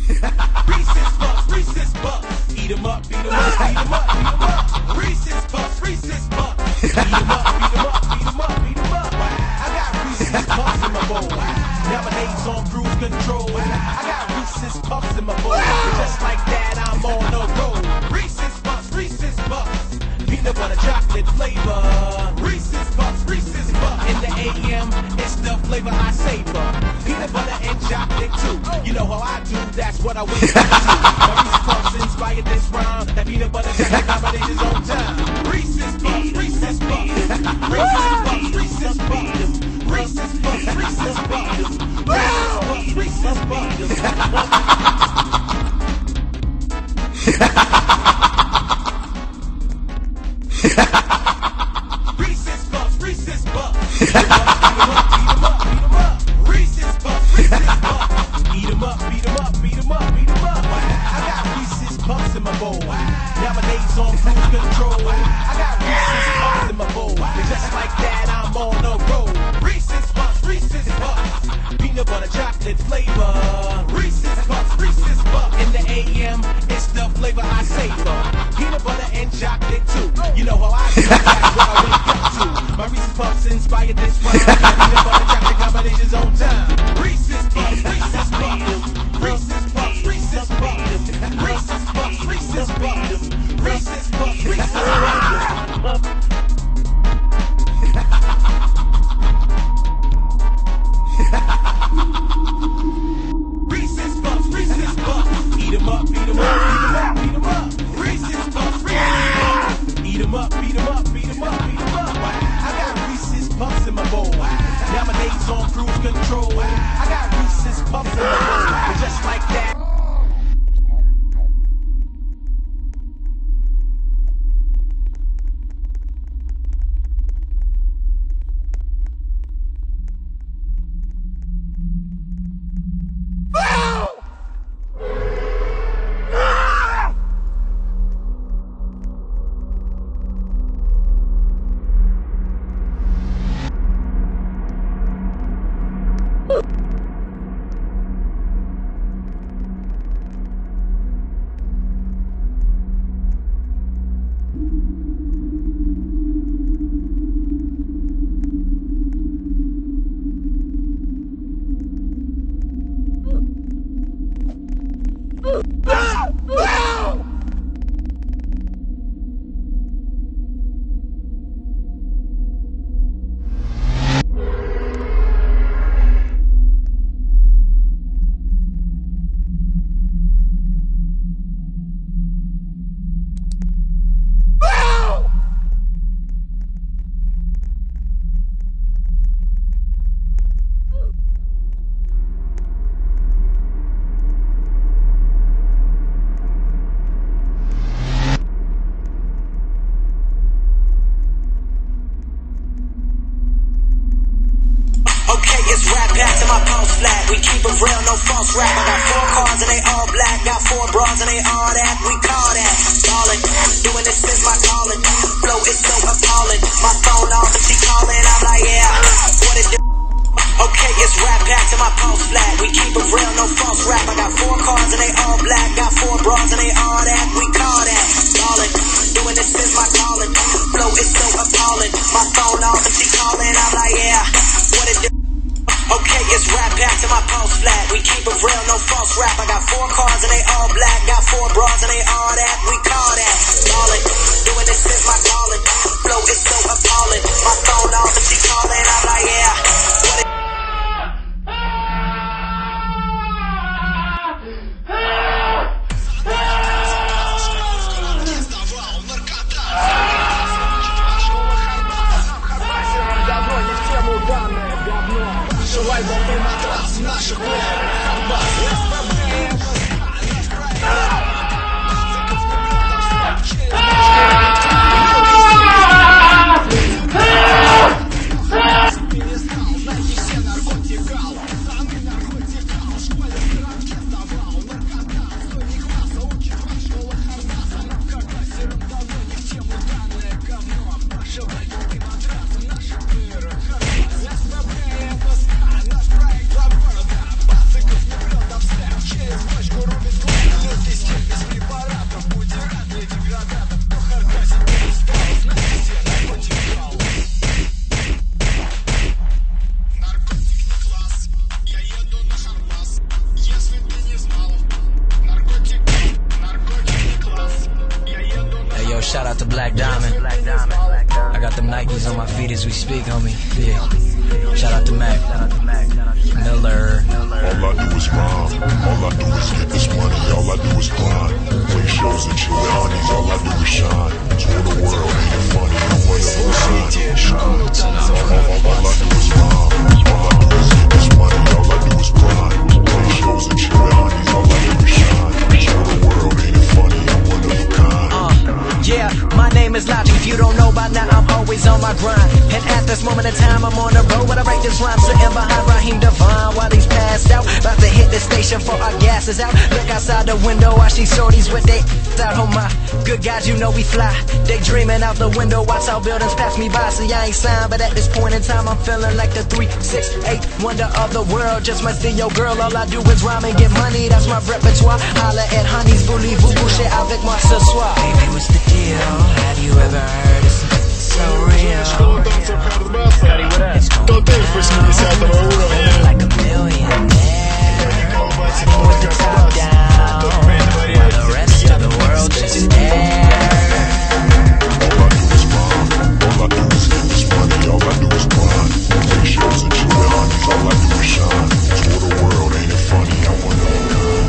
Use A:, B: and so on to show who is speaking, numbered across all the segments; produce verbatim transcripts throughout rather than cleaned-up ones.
A: Reese's Puffs, Reese's Puffs. Eat 'em up, beat 'em up, beat 'em up, beat 'em up. Reese's Puffs, Reese's Puffs. Eat 'em up, beat 'em up, beat 'em up, beat 'em up. I got Reese's Puffs in my bowl. Nowadays on cruise control. I got Reese's Puffs in my bowl. Just like that, I'm on the road. Reese's Puffs, Reese's Puffs. Peanut butter chocolate flavor. Reese's Puffs, Reese's Puffs. In the A M, it's the flavor I savor. Peanut butter and chocolate too. You know how I do, that's what I wake up to. My Reese's Puffs inspired this rhyme. That peanut butter chocolate combination's on time. Reese's Puffs, Reese's Puffs. Reese's Puffs, Reese's Puffs. Reese's Puffs, Reese's Puffs. Reese's Puffs, Reese's Puffs. Reese's Puffs, Reese's Puffs. Eat 'em up, beat 'em up, beat 'em up. Reese's Puffs, Reese's Puffs. Eat 'em up, beat 'em up, beat 'em up, beat 'em up. I got Reese's Puffs in my bowl. Nowadays on cruise control. I got Reese's Puffs in my bowl. Just like that, I'm on the road. Reese's Puffs, Reese's Puffs. Peanut butter chocolate flavor. Reese's Puffs, Reese's Puffs. In the A M, it's the flavor I savor. Peanut butter and chocolate too. You know how I do, that's what I wake up to. My Reese's Puffs inspired this rhyme. Peanut butter chocolate combination's on time. Reese's Puffs, Reese's Puffs. Reese's Puffs, Reese's Puffs. Reese's Puffs, Reese's Puffs. Reese's Puffs, Reese's Puffs. Reese's Puffs, Reese's Puffs. Eat 'em up, beat 'em up, beat 'em up, beat 'em up. Reese's Puffs, Reese's Puffs. Eat 'em up, beat 'em up, beat 'em up, beat 'em up. I got Reese's Puffs in my bowl. Nowadays on cruise control. I got Reese's Puffs in my bowl. Just like that. We keep it real, no false rap. I got four cars and they all black. Got four bras and they all that. We call that ballin'. Doing this is my calling. Flow is so appalling. My phone off and she calling. I'm like, yeah, what it do? Okay, it's rap packed and my pulse flat. We keep it real, no false rap. I got four cars and they all black. Got four bras and they all that. We call that ballin'. Doing this is my calling. Flow is so appalling. My phone off and she calling. I'm like, yeah, what it do? Okay, it's rap packed and my pulse flat. We keep it real, no false rap. I got four cars and they all black. Got four bras and they all that. We call that ballin'. Doing this is my calling. Flow is so appalling. My phone off and she calling. I'm like, yeah, what it
B: out to Black Diamond. I got them Nikes on my feet as we speak, homie. Yeah. Shout out to Mac. Miller.
C: All I do is rhyme. All I do is get this money. All I do is grind. Play shows and chill with honeys. All I do is shine. Tour the world, ain't it funny? I'm one of those signs. All, all, all I do is rhyme. All I do is get this money. All I do is grind. Play shows and chill with honeys. All I do is shine. Tour the world, ain't it funny? I'm one of a kind.
B: Uh, yeah, my name is Logic. If you don't know by now, I'm always on my grind. And at this moment in time, I'm on the road when I write this rhyme, sitting behind Raheem Devine while he's passed out. About to hit the station for our gas is out. Look outside the window, watch these shorties with they out. Oh my good guys, you know we fly. They dreaming out the window, watch our buildings pass me by. See, I ain't signed, but at this point in time, I'm feeling like the three six eight wonder of the world. Just must be your girl. All I do is rhyme and get money. That's my repertoire. Holla at honeys, voulez-vous coucher avec moi ce soir? Baby, what's the deal? Have you ever heard of something so real? It's gonna be like a millionaire, riding with the top down, while the rest of the world just stare.
C: All I do is rhyme. All I do is get this money. All I do is grind. Play shows and chill with honeys. All I do is shine. Tour the world, ain't it funny? I'm one of a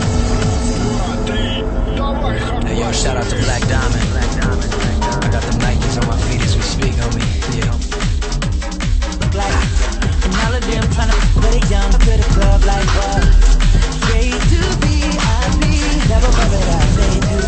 C: kind.
B: Hey yo, shout out to Black Diamond. I got them Nikes on my feet as we speak, homie. Yeah.
D: Like, and all of them tryna put it young to the club like what? Straight to V I P, never covered I say to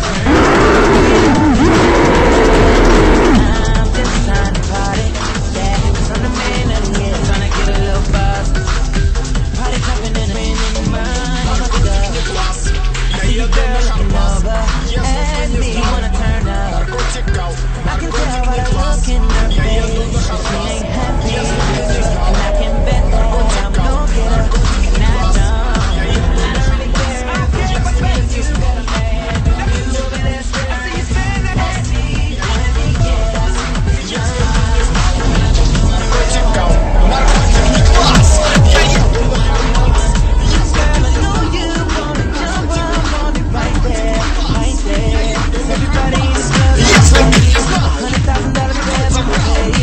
D: I'm just trying to party. Yeah, it was on the main of the year, tryna get a little buzz. Party jumping in the rain in the mind. I see a girl looking over at me, wanna turn up. I can tell by the look in her face that she ain't happy. And I can bet that I'm gonna get her. And I don't, I don't really care. I don't care if I spend you better, man. You over there, I see you spend that S T. Wanna be, yeah, I see you just girl, I know you wanna jump up on it right there, right there. Everybody in the club, hundred thousand dollars for every day.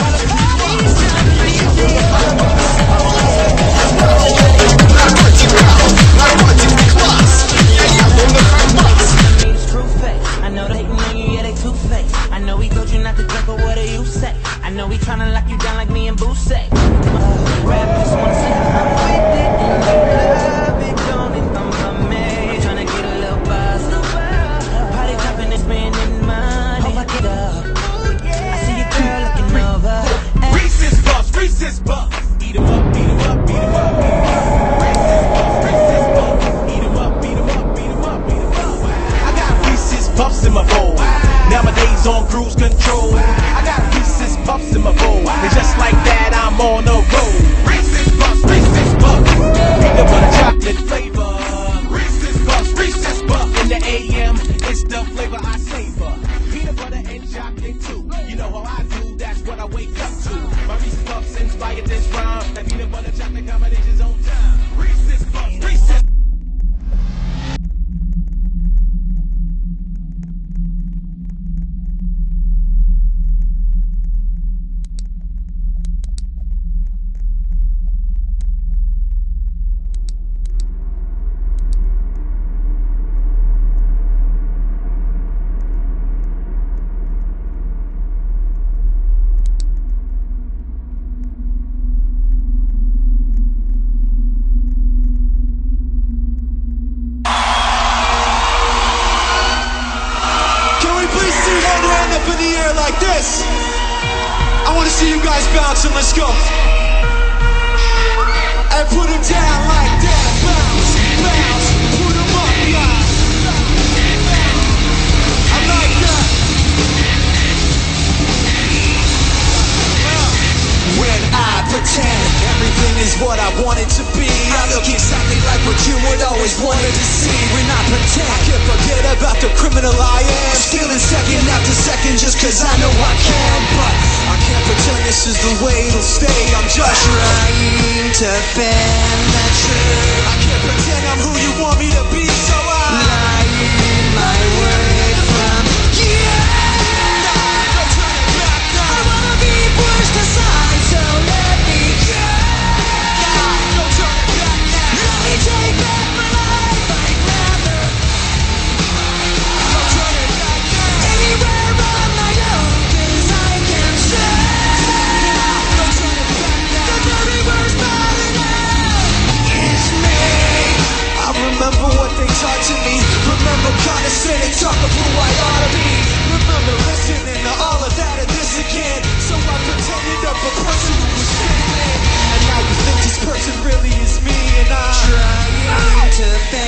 D: I know they hating on you, yeah, they two-faced. I know he told you not to drink, but what do you say? I know he tryna lock you down like me and Boo say. Uh, rap just wanna say I'm with it, and you love it, don't it come from me. Tryna get a little buzz, party jumping and spending money. Oh, I get up, I see your girl looking over.
A: Reese's Puffs, Reese's Puffs. Eat 'em up, beat 'em up, beat 'em up, beat 'em up. Reese's Puffs, Reese's Puffs. Eat 'em up, beat 'em up, beat 'em up, beat 'em up. I got Reese's Puffs in my bowl. Nowadays on cruise control. I got Reese's Puffs in my bowl. And just like that, I'm on the road. Reese's Puffs, Reese's Puffs. Peanut butter chocolate flavor. Reese's Puffs, Reese's Puffs. In the A M, it's the flavor I savor. Peanut butter and chocolate too. You know how I do, that's what I wake up to. My Reese's Puffs inspired this rhyme. That peanut butter chocolate combination's on time. Reese's Puffs, Reese's.
E: In the air like this. I want to see you guys bounce and let's go. And put them down like that. Bounce, bounce, put them up, guys. I like that. When I pretend everything is what I want it to be, I look exactly like what you would always wanted to see. When I pretend I can't forget about the criminal I am, stealing second after second just cause I know I can. But I can't pretend this is the way it'll stay. I'm just trying to bend the truth. I can't pretend I'm who you want me to be, so I lying my way from you. sit and talk of who I ought to be. Remember listening to all of that and this again. So I pretended of a person who was fitting in. And now you think this person really is me, and I'm trying to